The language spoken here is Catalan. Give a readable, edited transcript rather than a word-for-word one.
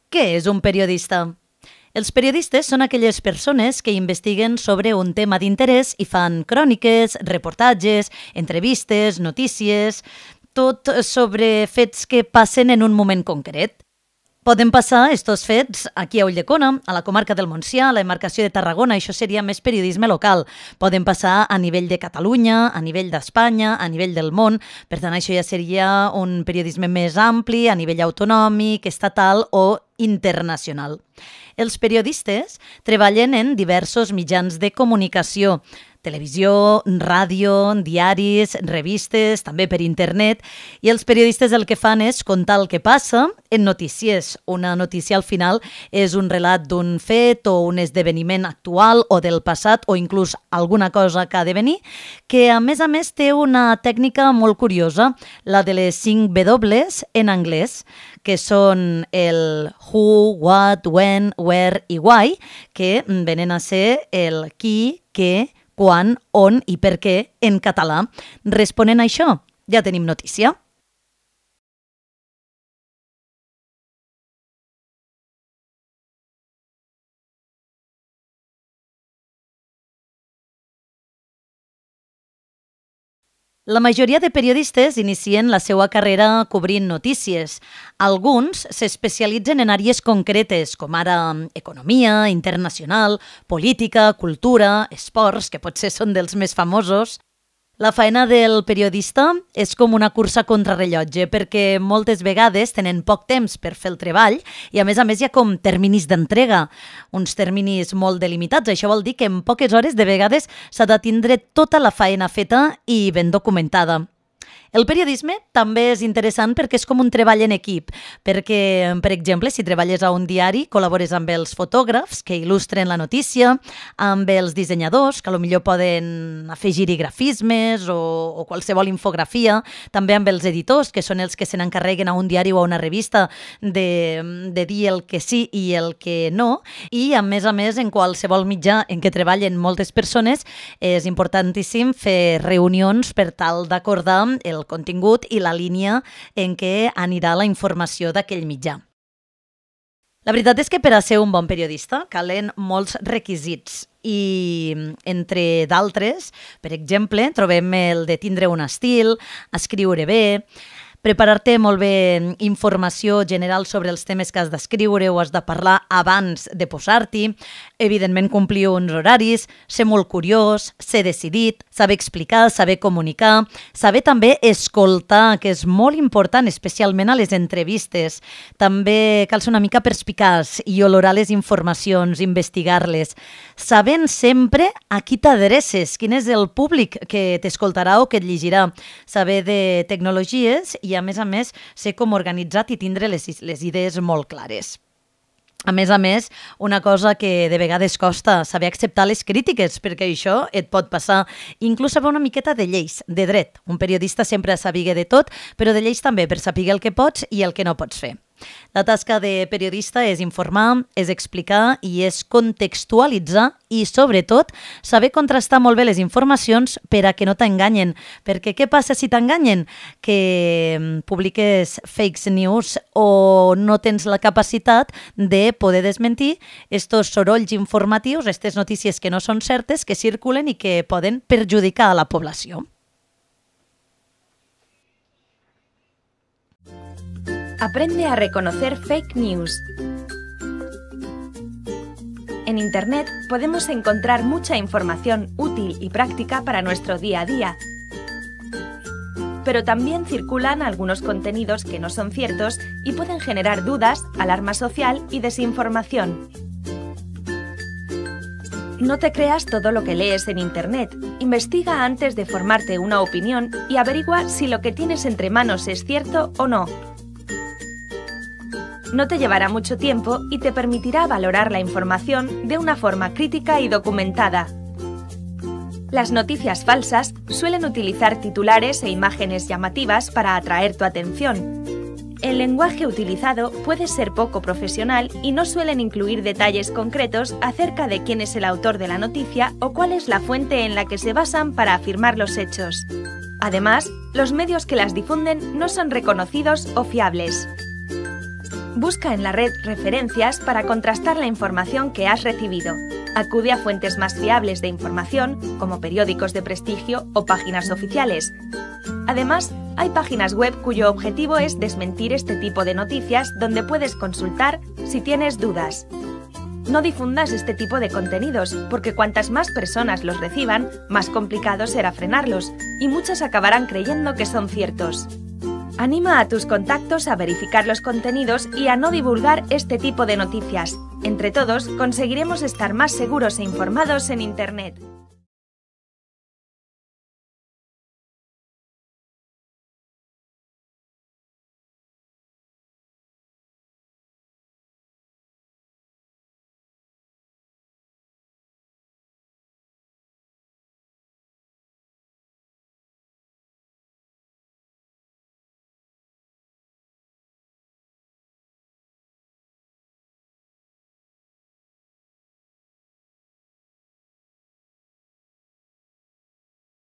Què és un periodista? Els periodistes són aquelles persones que investiguen sobre un tema d'interès i fan cròniques, reportatges, entrevistes, notícies, tot sobre fets que passen en un moment concret. Poden passar estos fets aquí a Ulldecona, a la comarca del Montsià, a la demarcació de Tarragona, això seria més periodisme local. Poden passar a nivell de Catalunya, a nivell d'Espanya, a nivell del món, per tant això ja seria un periodisme més ampli, a nivell autonòmic, estatal o internacional. Els periodistes treballen en diversos mitjans de comunicació, televisió, ràdio, diaris, revistes, també per internet, i els periodistes el que fan és contar el que passa en notícies. Una notícia al final és un relat d'un fet o un esdeveniment actual o del passat o inclús alguna cosa que ha de venir, que a més té una tècnica molt curiosa, la de les 5 W en anglès, que són el who, what, when, where i why, que venen a ser el qui, què, quan, on i per què en català. Responent a això, ja tenim notícia. La majoria de periodistes inicien la seva carrera cobrint notícies. Alguns s'especialitzen en àrees concretes, com ara economia, internacional, política, cultura, esports, que potser són dels més famosos. La feina del periodista és com una cursa contrarrellotge perquè moltes vegades tenen poc temps per fer el treball i a més hi ha com terminis d'entrega, uns terminis molt delimitats. Això vol dir que en poques hores de vegades s'ha de tindre tota la feina feta i ben documentada. El periodisme també és interessant perquè és com un treball en equip, perquè, per exemple, si treballes a un diari, col·labores amb els fotògrafs que il·lustren la notícia, amb els dissenyadors, que potser poden afegir-hi grafismes o qualsevol infografia, també amb els editors, que són els que se n'encarreguen a un diari o a una revista de dir el que sí i el que no, i a més, en qualsevol mitjà en què treballen moltes persones, és importantíssim fer reunions per tal d'acordar el contingut i la línia en què anirà la informació d'aquell mitjà. La veritat és que per a ser un bon periodista calen molts requisits i, entre d'altres, per exemple, trobem el de tindre un estil, escriure bé, preparar-te molt bé informació general sobre els temes que has d'escriure o has de parlar abans de posar-t'hi, evidentment complir uns horaris, ser molt curiós, ser decidit, saber explicar, saber comunicar, saber també escoltar, que és molt important, especialment a les entrevistes. També cal ser una mica perspicaç i olorar les informacions, investigar-les, sabent sempre a qui t'adreces, quin és el públic que t'escoltarà o que et llegirà, saber de tecnologies i, a més, ser com organitzat i tindre les idees molt clares. A més, una cosa que de vegades costa, saber acceptar les crítiques, perquè això et pot passar. Inclús saber una miqueta de lleis, de dret. Un periodista sempre ha de saber de tot, però de lleis també, per saber el que pots i el que no pots fer. La tasca de periodista és informar, és explicar i és contextualitzar i, sobretot, saber contrastar molt bé les informacions per a que no t'enganyen. Perquè què passa si t'enganyen? Que publiques fake news o no tens la capacitat de poder desmentir estos sorolls informatius, aquestes notícies que no són certes, que circulen i que poden perjudicar a la població. Aprende a reconocer fake news. En Internet podemos encontrar mucha información útil y práctica para nuestro día a día. Pero también circulan algunos contenidos que no son ciertos y pueden generar dudas, alarma social y desinformación. No te creas todo lo que lees en Internet. Investiga antes de formarte una opinión y averigua si lo que tienes entre manos es cierto o no. No te llevará mucho tiempo y te permitirá valorar la información de una forma crítica y documentada. Las noticias falsas suelen utilizar titulares e imágenes llamativas para atraer tu atención. El lenguaje utilizado puede ser poco profesional y no suelen incluir detalles concretos acerca de quién es el autor de la noticia o cuál es la fuente en la que se basan para afirmar los hechos. Además, los medios que las difunden no son reconocidos o fiables. Busca en la red referencias para contrastar la información que has recibido. Acude a fuentes más fiables de información, como periódicos de prestigio o páginas oficiales. Además, hay páginas web cuyo objetivo es desmentir este tipo de noticias, donde puedes consultar si tienes dudas. No difundas este tipo de contenidos, porque cuantas más personas los reciban, más complicado será frenarlos, y muchos acabarán creyendo que son ciertos. Anima a tus contactos a verificar los contenidos y a no divulgar este tipo de noticias. Entre todos, conseguiremos estar más seguros e informados en Internet.